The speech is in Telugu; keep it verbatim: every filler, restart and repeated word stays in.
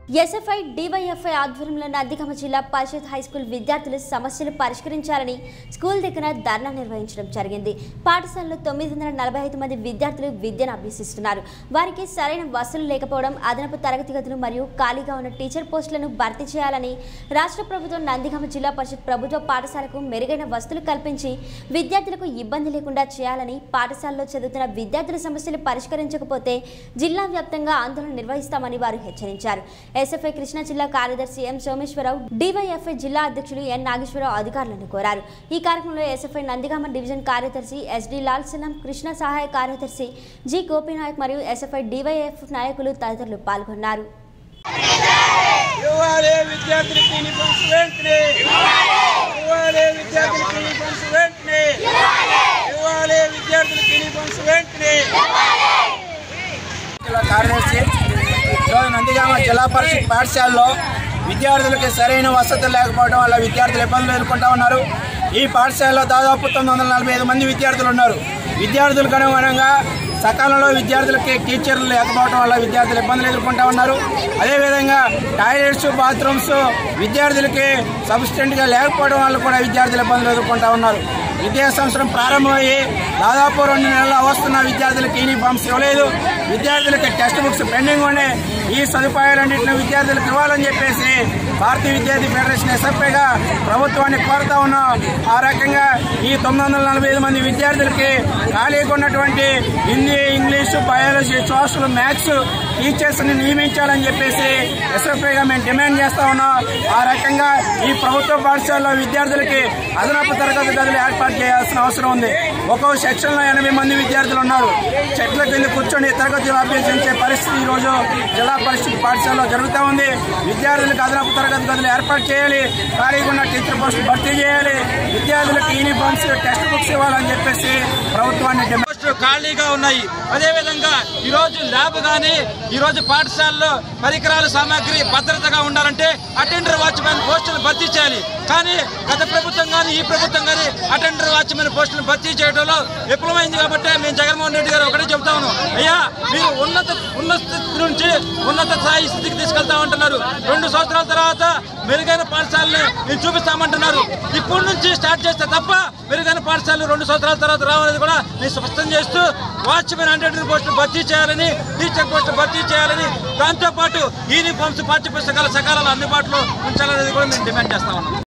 ఎస్ఎఫ్ఐ డివైఎఫ్ఐ ఆధ్వర్యంలో నందిగామ జిల్లా పరిషత్ హైస్కూల్ విద్యార్థుల సమస్యలు పరిష్కరించాలని స్కూల్ దగ్గర ధర్నా నిర్వహించడం జరిగింది. పాఠశాలలో తొమ్మిది వందల నలభై ఐదు మంది విద్యార్థులు విద్యను అభ్యసిస్తున్నారు. వారికి సరైన వసతులు లేకపోవడం, అదనపు తరగతి గదులు మరియు ఖాళీగా ఉన్న టీచర్ పోస్టులను భర్తీ చేయాలని రాష్ట్ర ప్రభుత్వం నందిగామ జిల్లా పరిషత్ ప్రభుత్వ పాఠశాలకు మెరుగైన వసతులు కల్పించి విద్యార్థులకు ఇబ్బంది లేకుండా చేయాలని, పాఠశాలలో చదువుతున్న విద్యార్థుల సమస్యలు పరిష్కరించకపోతే జిల్లా వ్యాప్తంగా ఆందోళన నిర్వహిస్తామని వారు హెచ్చరించారు. ఎస్ఎఫ్ఐ కృష్ణా జిల్లా కార్యదర్శి ఎం సోమేశ్వరరావు, డివైఎఫ్ఐ జిల్లా అధ్యక్షులు ఎన్ నాగేశ్వరరావు అధికారులను కోరారు. ఈ కార్యక్రమంలో ఎస్ఎఫ్ఐ నందిగామ డివిజన్ కార్యదర్శి ఎస్డి లాల్ సలాం, కృష్ణా సహాయ కార్యదర్శి జి గోపీనాయక్ మరియు ఎస్ఎఫ్ఐ డివైఎఫ్ నాయకులు తదితరులు పాల్గొన్నారు. నందిగామ జిల్లా పరిషత్ పాఠశాలలో విద్యార్థులకి సరైన వసతులు లేకపోవడం వల్ల విద్యార్థులు ఇబ్బందులు ఎదుర్కొంటా ఉన్నారు. ఈ పాఠశాలలో దాదాపు తొమ్మిది వందల నలభై ఐదు మంది విద్యార్థులు ఉన్నారు. విద్యార్థులకు అనుగుణంగా సకాలంలో విద్యార్థులకి టీచర్లు లేకపోవడం వల్ల విద్యార్థులు ఇబ్బందులు ఎదుర్కొంటా ఉన్నారు. అదేవిధంగా టాయిలెట్స్, బాత్రూమ్స్ విద్యార్థులకి సఫిషియెంట్గా లేకపోవడం వల్ల కూడా విద్యార్థులు ఇబ్బందులు ఎదుర్కొంటా ఉన్నారు. విద్యా సంవత్సరం ప్రారంభమయ్యి దాదాపు రెండు నెలలు వస్తున్న విద్యార్థులకు యూనిఫామ్స్ ఇవ్వలేదు. విద్యార్థులకి టెక్స్ట్ బుక్స్ పెండింగ్ ఉన్నాయి. ఈ సదుపాయాలన్నింటినీ విద్యార్థులకు ఇవ్వాలని చెప్పేసి భారతీయ విద్యార్థి ఫెడరేషన్ ఎస్ఎఫ్ఐగా ప్రభుత్వాన్ని కోరుతా ఉన్నాం. ఆ రకంగా ఈ తొమ్మిది వందల నలభై ఐదు మంది విద్యార్థులకి ఖాళీగా ఉన్నటువంటి Hindi, English, biology, social, maths teachers ని నియమించాలని చెప్పేసి ఎస్ఎఫ్ఐగా మేము డిమాండ్ చేస్తా ఉన్నాం. ఆ రకంగా ఈ ప్రభుత్వ పాఠశాలలో విద్యార్థులకి అదనపు తరగతి గదులు ఏర్పాటు చేయాల్సిన అవసరం ఉంది. ఒక్కో సెక్షన్ లో ఎనభై మంది విద్యార్థులు ఉన్నారు. చెట్ల కింద కూర్చొని తరగతులు అభ్యసించే పరిస్థితి ఈ రోజు జిల్లా పరిషత్ పాఠశాలలో జరుగుతూ ఉంది. విద్యార్థులకు అదనపు తరగతి గదులు ఏర్పాటు చేయాలి. ఖాళీగా ఉన్న టీచర్ పోస్టులు భర్తీ చేయాలి. విద్యార్థులకు యూనిఫామ్స్, టెక్స్ట్ బుక్స్ ఇవ్వాలని చెప్పేసి ప్రభుత్వాన్ని డిమాండ్. ఖాళీగా ఉన్నాయి. అదేవిధంగా ఈరోజు ల్యాబ్ కానీ ఈరోజు పాఠశాలలో పరికరాల సామాగ్రి భద్రతగా ఉండాలంటే అటెండర్ వాచ్మెన్ పోస్టులు భర్తీ చేయాలి. కానీ గత ప్రభుత్వం కానీ ఈ ప్రభుత్వం కానీ అటెండర్ వాచ్మెన్ పోస్టులు భర్తీ చేయడంలో విఫలమైంది. కాబట్టి మేము జగన్మోహన్ రెడ్డి గారు ఒకటే చెప్తా ఉన్నాం, అయ్యా మీరు ఉన్నత ఉన్నత స్థితి నుంచి ఉన్నత స్థాయి స్థితికి తీసుకెళ్తా ఉంటున్నారు. రెండు సంవత్సరాల తర్వాత మెరుగైన పాఠశాలని మీరు చూపిస్తామంటున్నారు. ఇప్పటి నుంచి స్టార్ట్ చేస్తే తప్ప మెరుగైన పాఠశాలలు రెండు సంవత్సరాల తర్వాత రావాలని కూడా మీరు స్పష్టం చేస్తూ వాచ్మెన్ అటెండర్ పోస్టులు భర్తీ చేయాలని, టీచర్ పోస్టులు భర్తీ చేయాలని, దాంతోపాటు యూనిఫామ్స్, పాఠ్య పుస్తకాల సకాలంలో అందుబాటులో ఉంచాలనేది కూడా మేము డిమాండ్ చేస్తా ఉన్నాం.